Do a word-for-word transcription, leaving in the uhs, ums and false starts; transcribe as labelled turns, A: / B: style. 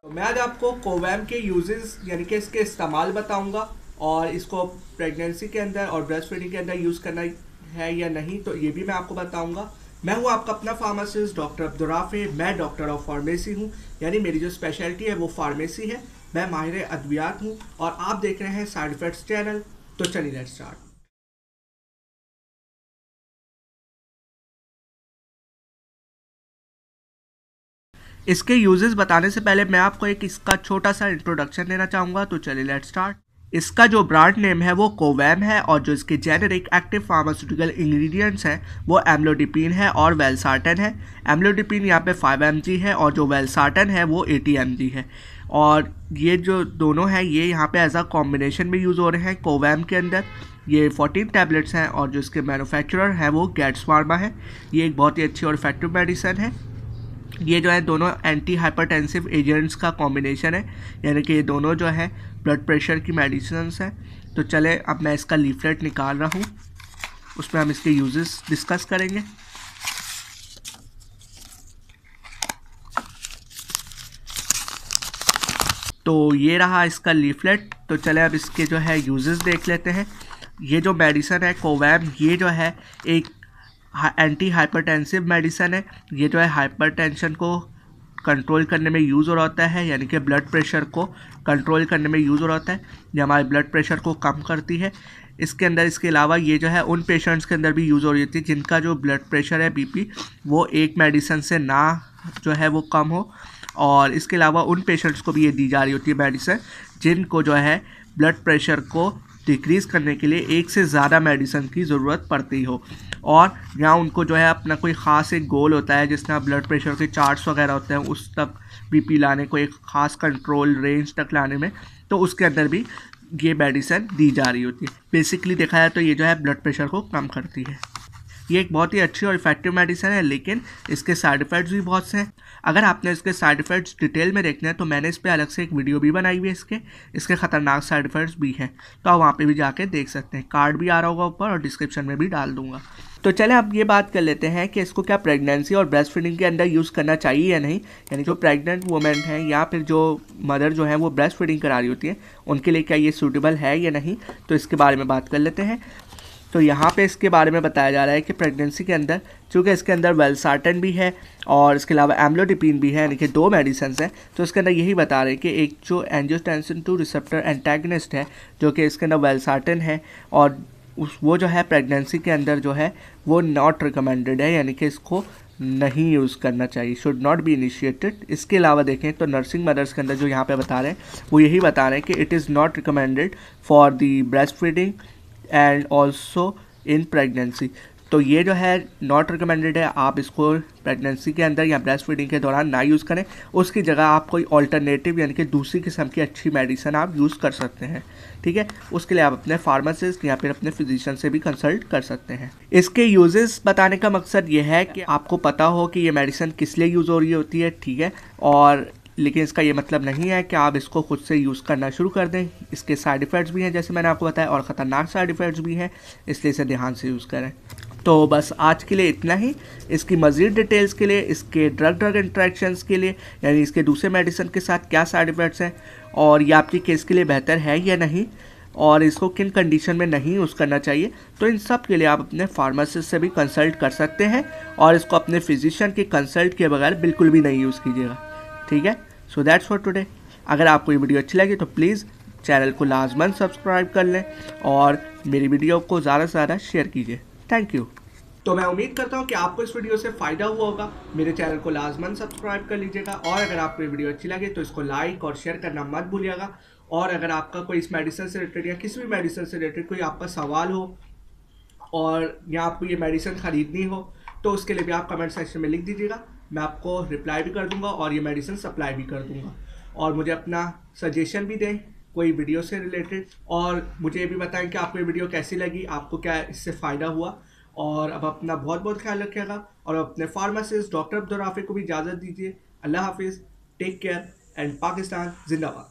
A: तो मैं आज आपको कोवैम के यूजेस यानी कि इसके इस्तेमाल बताऊंगा और इसको प्रेगनेंसी के अंदर और ब्रेस्ट फीडिंग के अंदर यूज़ करना है या नहीं, तो ये भी मैं आपको बताऊंगा। मैं हूँ आपका अपना फार्मासिस्ट डॉक्टर अब्दुर्राफ़े। मैं डॉक्टर ऑफ फार्मेसी हूँ, यानी मेरी जो स्पेशलिटी है वो फार्मेसी है। मैं माहिर अद्वियात हूँ और आप देख रहे हैं साइड इफेक्ट्स चैनल। तो चलिए लेट्स स्टार्ट। इसके यूजेस बताने से पहले मैं आपको एक इसका छोटा सा इंट्रोडक्शन देना चाहूँगा। तो चलिए लेट्स स्टार्ट। इसका जो ब्रांड नेम है वो कोवैम है और जो इसके जेनेरिक एक्टिव फार्मास्यूटिकल इंग्रेडिएंट्स हैं वो एम्लोडिपिन है और वेलसार्टन है। एम्लोडिपिन यहाँ पे फाइव एम जी है और जो वेलसार्टन है वो एटी एम जी है। और ये जो दोनों हैं ये यहाँ पे एज अ कॉम्बिनेशन में यूज़ हो रहे हैं कोवैम के अंदर। ये फोर्टीन टैबलेट्स हैं और जो इसके मैन्युफैक्चरर हैं वो गेट्स फार्मा है। ये एक बहुत ही अच्छी और इफेक्टिव मेडिसिन है। ये जो है दोनों एंटी हाइपरटेंसिव एजेंट्स का कॉम्बिनेशन है, यानी कि ये दोनों जो है ब्लड प्रेशर की मेडिसिन्स हैं। तो चले अब मैं इसका लीफलेट निकाल रहा हूँ, उसमें हम इसके यूजेस डिस्कस करेंगे। तो ये रहा इसका लीफलेट। तो चले अब इसके जो है यूजेस देख लेते हैं। ये जो मेडिसिन है कोवैम, ये जो है एक एंटी हाइपरटेंसिव मेडिसिन है। ये जो है हाइपरटेंशन को कंट्रोल करने में यूज़ हो रहा है, यानी कि ब्लड प्रेशर को कंट्रोल करने में यूज़ हो रहा है। ये हमारे ब्लड प्रेशर को कम करती है। इसके अंदर इसके अलावा ये जो है उन पेशेंट्स के अंदर भी यूज़ हो रही थी जिनका जो ब्लड प्रेशर है बीपी वो एक मेडिसिन से ना जो है वो कम हो। और इसके अलावा उन पेशेंट्स को भी ये दी जा रही होती है मेडिसिन जिनको जो है ब्लड प्रेशर को डिक्रीज़ करने के लिए एक से ज़्यादा मेडिसिन की ज़रूरत पड़ती हो, और यहाँ उनको जो है अपना कोई ख़ास एक गोल होता है, जिस तरह ब्लड प्रेशर के चार्ट्स वगैरह होते हैं उस तक बीपी लाने को, एक ख़ास कंट्रोल रेंज तक लाने में, तो उसके अंदर भी ये मेडिसिन दी जा रही होती है। बेसिकली देखा जाए तो ये जो है ब्लड प्रेशर को कम करती है। ये एक बहुत ही अच्छी और इफेक्टिव मेडिसिन है, लेकिन इसके साइड इफ़ेक्ट्स भी बहुत से हैं। अगर आपने इसके साइड इफ़ेक्ट्स डिटेल में देखने हैं तो मैंने इस पर अलग से एक वीडियो भी बनाई हुई है। इसके इसके ख़तरनाक साइड इफ़ेक्ट्स भी हैं, तो आप वहाँ पे भी जाके देख सकते हैं। कार्ड भी आ रहा होगा ऊपर और डिस्क्रिप्शन में भी डाल दूँगा। तो चले अब ये बात कर लेते हैं कि इसको क्या प्रेगनेंसी और ब्रेस्ट फीडिंग के अंदर यूज़ करना चाहिए या नहीं, यानी जो प्रेग्नेंट वुमेन हैं या फिर जो मदर जो है वो ब्रेस्ट फीडिंग करा रही होती है उनके लिए क्या ये सूटेबल है या नहीं, तो इसके बारे में बात कर लेते हैं। तो यहाँ पे इसके बारे में बताया जा रहा है कि प्रेगनेंसी के अंदर चूँकि इसके अंदर वेलसार्टन भी है और इसके अलावा एम्लोडिपिन भी है, यानी कि दो मेडिसिन हैं, तो इसके अंदर यही बता रहे हैं कि एक जो एंजियोटेंसिन टू रिसेप्टर एंटागनिस्ट है जो कि इसके अंदर वेलसार्टन है, और उस वो जो है प्रेगनेंसी के अंदर जो है वो नॉट रिकमेंडेड है, यानी कि इसको नहीं यूज़ करना चाहिए, शुड नॉट बी इनिशिएटेड। इसके अलावा देखें तो नर्सिंग मदर्स के अंदर जो यहाँ पे बता रहे हैं वो यही बता रहे हैं कि it is not recommended for the breast feeding and also in pregnancy. तो ये जो है नॉट रिकमेंडेड है, आप इसको प्रेगनेंसी के अंदर या ब्रेस्ट फीडिंग के दौरान ना यूज़ करें। उसकी जगह आप कोई ऑल्टरनेटिव यानी कि दूसरी किस्म की अच्छी मेडिसिन आप यूज़ कर सकते हैं, ठीक है। उसके लिए आप अपने फार्मासिस्ट या फिर अपने फिजिशियन से भी कंसल्ट कर सकते हैं। इसके यूजेस बताने का मकसद ये है कि आपको पता हो कि ये मेडिसिन किस लिए यूज़ हो रही होती है, ठीक है, और लेकिन इसका ये मतलब नहीं है कि आप इसको खुद से यूज़ करना शुरू कर दें। इसके साइड इफ़ेक्ट्स भी हैं जैसे मैंने आपको बताया, और ख़तरनाक साइड इफ़ेक्ट्स भी हैं, इसलिए इसे ध्यान से यूज़ करें। तो बस आज के लिए इतना ही। इसकी मज़ीद डिटेल्स के लिए, इसके ड्रग ड्रग इंट्रैक्शंस के लिए, यानी इसके दूसरे मेडिसिन के साथ क्या साइड इफ़ेक्ट्स हैं और ये आपकी केस के लिए बेहतर है या नहीं, और इसको किन कंडीशन में नहीं यूज़ करना चाहिए, तो इन सब के लिए आप अपने फार्मासिस्ट से भी कंसल्ट कर सकते हैं, और इसको अपने फिजिशियन के कंसल्ट के बगैर बिल्कुल भी नहीं यूज़ कीजिएगा, ठीक है। So that's for today. अगर आपको ये वीडियो अच्छी लगी तो प्लीज़ चैनल को लाजमन सब्सक्राइब कर लें और मेरी वीडियो को ज़्यादा से ज़्यादा शेयर कीजिए। Thank you. तो मैं उम्मीद करता हूँ कि आपको इस वीडियो से फ़ायदा हुआ होगा। मेरे चैनल को लाजमन सब्सक्राइब कर लीजिएगा, और अगर आपको ये वीडियो अच्छी लगे तो इसको लाइक और शेयर करना मत भूलिएगा। और अगर आपका कोई इस मेडिसिन से रिलेटेड या किसी भी मेडिसिन से रिलेटेड कोई आपका सवाल हो और या आपको ये मेडिसिन ख़रीदनी हो तो उसके लिए भी आप कमेंट सेक्शन में लिख दीजिएगा। मैं आपको रिप्लाई भी कर दूंगा और ये मेडिसिन सप्लाई भी कर दूंगा। और मुझे अपना सजेशन भी दें कोई वीडियो से रिलेटेड, और मुझे ये भी बताएं कि आपको ये वीडियो कैसी लगी, आपको क्या इससे फ़ायदा हुआ। और अब अपना बहुत बहुत ख्याल रखिएगा, और अपने फार्मासिस्ट डॉक्टर अब्दुर्राफ़े को भी इजाज़त दीजिए। अल्लाह हाफिज़, टेक केयर, एंड पाकिस्तान जिंदाबाद।